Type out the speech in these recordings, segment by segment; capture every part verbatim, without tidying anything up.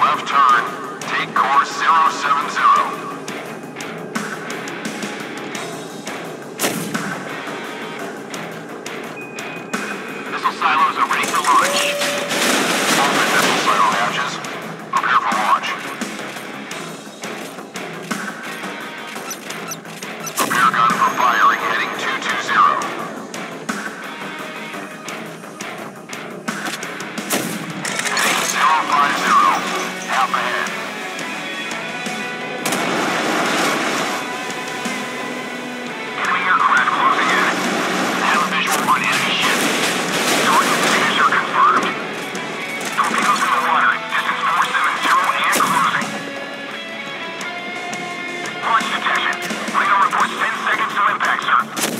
Left turn. Take course zero seven zero. Missile silos are ready for launch. Open missile silo hatches. Prepare for launch. Prepare gun for firing, heading two two zero. Heading zero five zero. Half ahead. Enemy aircraft closing in. Have a visual on enemy ship. Target signature confirmed. Torpedoes in the water. Distance four seven zero and closing. Launch detection. Radar reports ten seconds to impact, sir.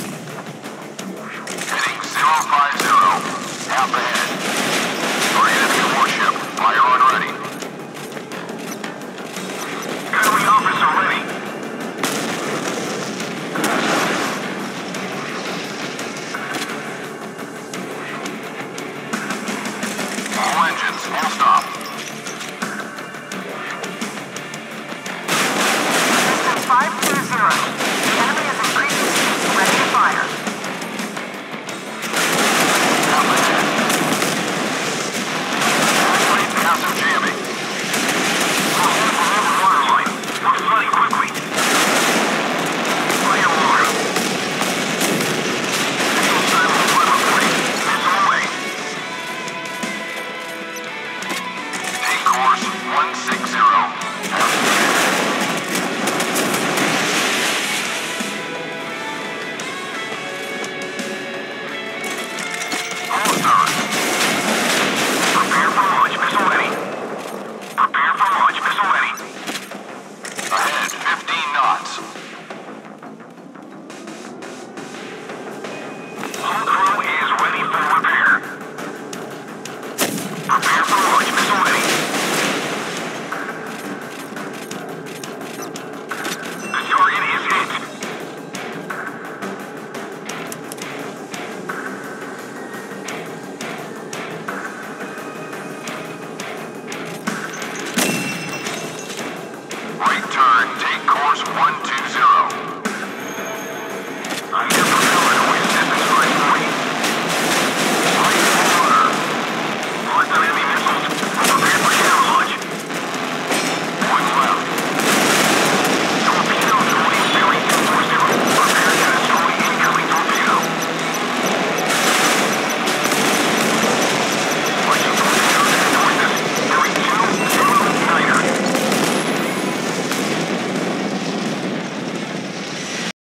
Heading zero five zero. Half ahead. Target enemy warship. Fire on ready. Gunnery officer ready. All engines, full stop. Distance five two zero. The enemy is increasing speed. Ready to fire. Half ahead. Activate passive jamming. We're holding below the waterline. We're flooding quickly. Fire one. Missile silo weather reporting. Missile away. Take course one six zero. Have